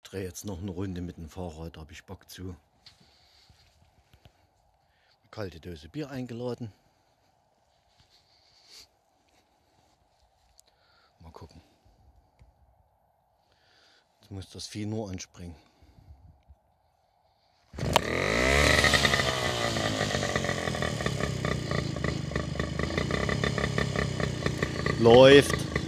Drehe jetzt noch eine Runde mit dem Fahrrad, da habe ich Bock zu. Eine kalte Dose Bier eingeladen. Mal gucken. Jetzt muss das Vieh nur anspringen. Läuft.